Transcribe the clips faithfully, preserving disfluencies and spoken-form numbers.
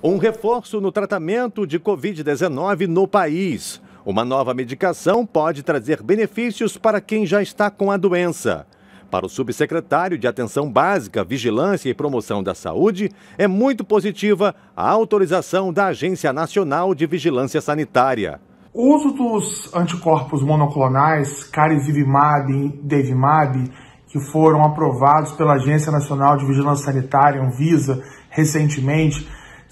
Um reforço no tratamento de covid dezenove no país. Uma nova medicação pode trazer benefícios para quem já está com a doença. Para o subsecretário de Atenção Básica, Vigilância e Promoção da Saúde, é muito positiva a autorização da Agência Nacional de Vigilância Sanitária. O uso dos anticorpos monoclonais, Casirivimab e Imdevimab, que foram aprovados pela Agência Nacional de Vigilância Sanitária, Anvisa, recentemente,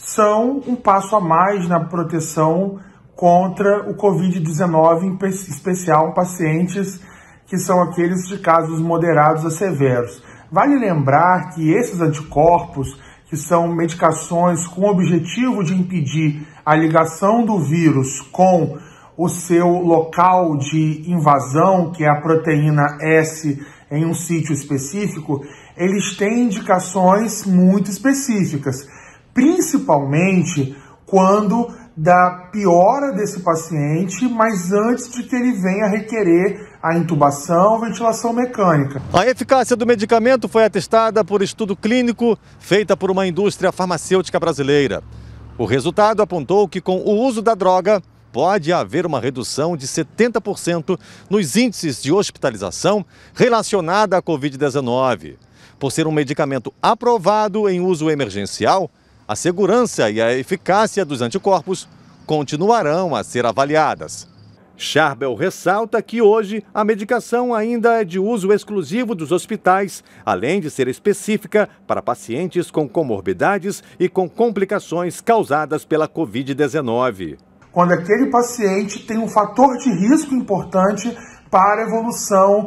são um passo a mais na proteção contra o covid dezenove, em especial em pacientes que são aqueles de casos moderados a severos. Vale lembrar que esses anticorpos, que são medicações com o objetivo de impedir a ligação do vírus com o seu local de invasão, que é a proteína S em um sítio específico, eles têm indicações muito específicas, principalmente quando da piora desse paciente, mas antes de que ele venha requerer a intubação ou ventilação mecânica. A eficácia do medicamento foi atestada por estudo clínico feita por uma indústria farmacêutica brasileira. O resultado apontou que com o uso da droga pode haver uma redução de setenta por cento nos índices de hospitalização relacionada à covid dezenove. Por ser um medicamento aprovado em uso emergencial, a segurança e a eficácia dos anticorpos continuarão a ser avaliadas. Charbel ressalta que hoje a medicação ainda é de uso exclusivo dos hospitais, além de ser específica para pacientes com comorbidades e com complicações causadas pela covid dezenove. Quando aquele paciente tem um fator de risco importante para evolução,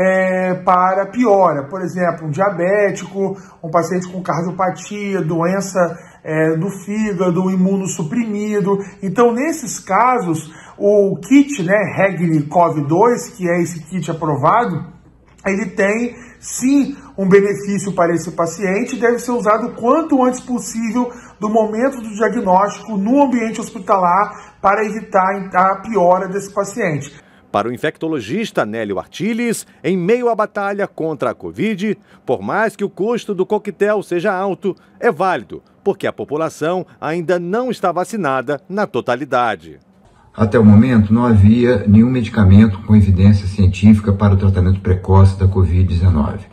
é, para piora. Por exemplo, um diabético, um paciente com cardiopatia, doença é, do fígado, imunossuprimido. Então, nesses casos, o kit, né, Regni-Cov dois, que é esse kit aprovado, ele tem, sim, um benefício para esse paciente e deve ser usado o quanto antes possível do momento do diagnóstico no ambiente hospitalar para evitar a piora desse paciente. Para o infectologista Nélio Artiles, em meio à batalha contra a Covid, por mais que o custo do coquetel seja alto, é válido, porque a população ainda não está vacinada na totalidade. Até o momento, não havia nenhum medicamento com evidência científica para o tratamento precoce da covid dezenove.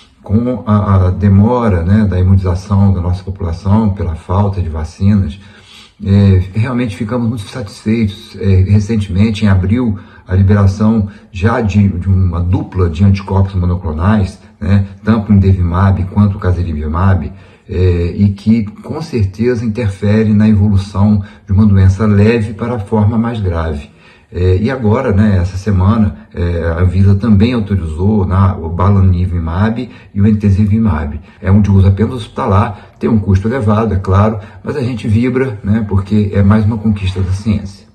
Com a, a demora, né, da imunização da nossa população pela falta de vacinas, é, realmente ficamos muito satisfeitos. É, recentemente, em abril, a liberação já de, de uma dupla de anticorpos monoclonais, né, tanto o Imdevimab quanto o Casirivimab, é, e que com certeza interfere na evolução de uma doença leve para a forma mais grave. É, e agora, né, essa semana, é, a Anvisa também autorizou na, o Bamlanivimab e o Entezimab. É um de uso apenas hospitalar, tem um custo elevado, é claro, mas a gente vibra, né, porque é mais uma conquista da ciência.